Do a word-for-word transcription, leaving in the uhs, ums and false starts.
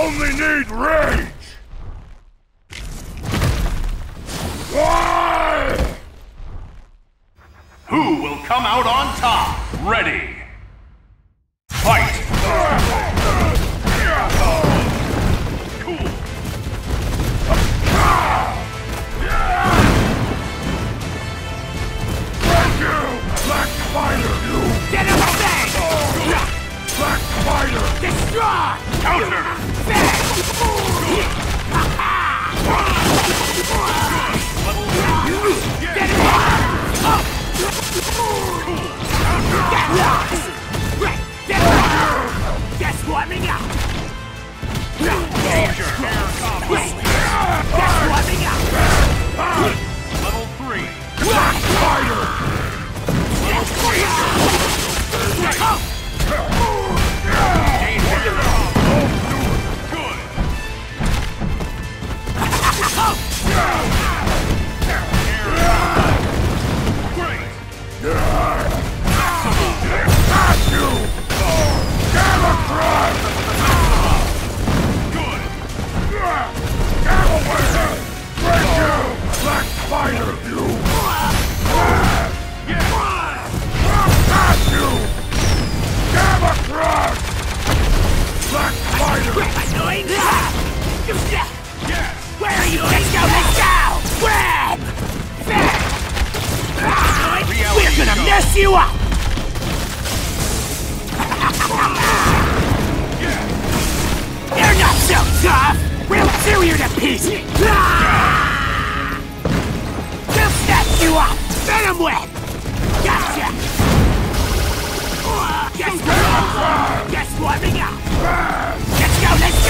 only need rage! Why? Who will come out on top? Ready! Fight! Cool! Thank you! Black Spider, you! Get him back! Black Spider! Destroy! Counter! Get him back! Get lost! Right! Get lost! Just warming up! Danger! Air combat! Just warming up! Level three! Black Spider! Level three! Danger! Good! Great! Got you! Gamma Crush! Good! Get away! Thank you! Black Spider, you! Got you! Gamma Crush! Black Spider! Annoying! Yes! Where are you? Let's go! Let's go! Grab! We're gonna mess you up! You're not so tough! We'll tear you to pieces! We'll snatch you up! Venom web! Gotcha! Just, just warming up! Let's go, let's